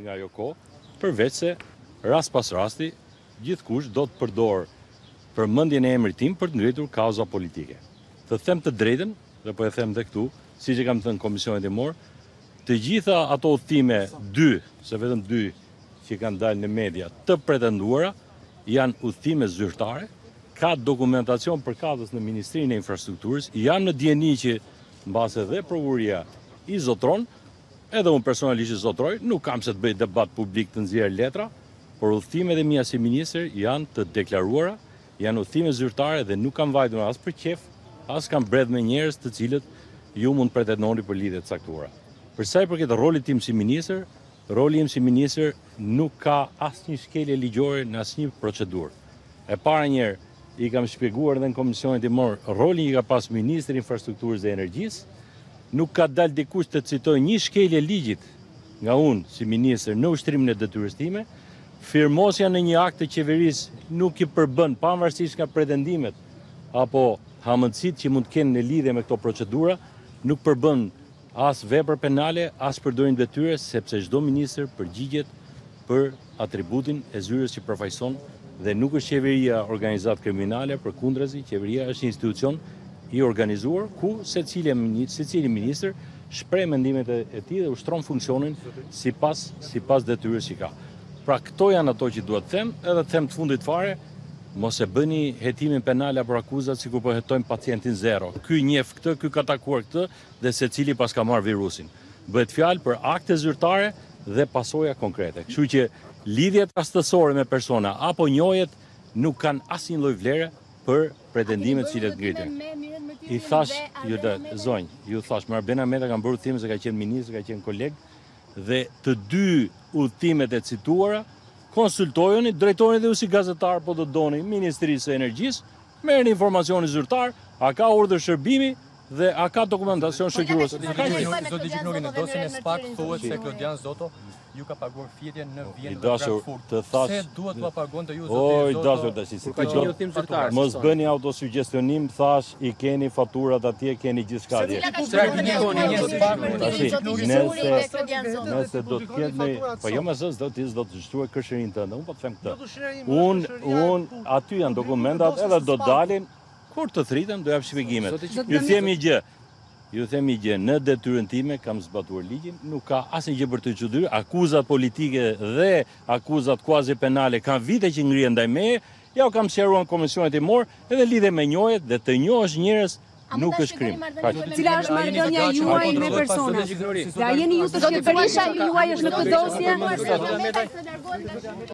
nga ajo kohë, përveç se rast pas rasti gjithkush do të përdor përmendjen e emrit tim për të ngritur kauza politike. Të them të drejtën, dhe po e them dhe këtu, siç e kam thënë komisionit timor, të gjitha ato udhëtime se vetëm dy që kanë dalë në media të pretenduara janë udhëtime zyrtare, ka dokumentacion përkatës në Ministrinë e Infrastrukturës, janë në dieni që mbase dhe prokuroria i zotron, edhe unë personalisht i zotroj, nuk kam se të bëj debat publik të nxjerr letra, por udhëtimet e mia si ministër janë të deklaruara, janë udhëtime zyrtare dhe nuk kam vajtur as për qef, as kam bredh me njerëz të cilët ju mund pretendoni për lidhje të caktuara. Për sa i përket rollit tim si ministër, roli im si ministër nuk ka asnjë shkelje ligjore në asnjë procedurë. E para njerë, i kam shpjeguar edhe në komisionin timor, rolin i ka pas Ministri i Infrastrukturës dhe Energjisë, nuk ka dalë dikush të citoj një shkelje ligjit nga unë si ministër në ushtrimin e detyrës time, firmosja në një akt të qeverisë nuk i përbën pavarësisht nga pretendimet apo hamendësitë që mund të kenë në lidhje me këto procedura, nuk përbën as vepër penale, as përdorim detyre, sepse çdo ministër përgjigjet për atributin e zyrës që përfaqëson dhe nuk është qeveria organizat kriminale, përkundrazi, qeveria është institucion i organizuar ku secili ministër shpreh mendimet e tij dhe ushtron funksionin sipas detyrës që ka. Pra këto janë ato që duhet të them, edhe të them të fundit fare, mos e bëni hetimin penal apo akuzat sikur po hetojmë pacientin zero. Ky njeh këtë, ky ka takuar këtë dhe secili pas ka marr virusin. Bëhet fjalë për akte zyrtare dhe pasoja konkrete. Kështu që lidhjet rastësore me persona apo njohjet nuk kanë asnjë lloj vlere për pretendimet që ngritën. I thash, ju thash, Marbena Meta ka bërë udhëtim se ka qenë ministër, ka qenë koleg dhe të dy udhëtimet e cituara konsultojeni, drejtojeni dhe ju si gazetar po të doni Ministrisë së Energjisë, merrni informacionin zyrtar, a ka urdhër shërbimi dhe a ka dokumentacion shoqërues. Zoti Gjiknori, në dosjen e SPAK thuhet se Klodian Zoto ju ka paguar fitjen në Vjenë dhe Frankfurt. Pse duhet t'ua pagonte ju zoti Zoto? Mos bëni autosuggestionim, thash i keni faturat atje, keni gjithçka atje. Nëse do të ketë, po jo më zot, do të shtuaj këshirin tënde. Unë po të them këtë. Unë aty janë dokumentat, edhe do dalin kur të thritem do jap shpjegimet. Ju them një gjë, në detyrën time kam zbatuar ligjin, nuk ka asnjë gjë për të çuditër, akuzat politike dhe akuzat kuazi penale kanë vite që ngrihen ndaj meje, ja u kam sqaruar në komisionin timor, edhe lidhe me njohjet dhe të njohësh njerëz nuk është krim. Cila është marrëdhënia juaj me persona? Ja jeni ju të shqetësuar, juaj është në këtë dosje?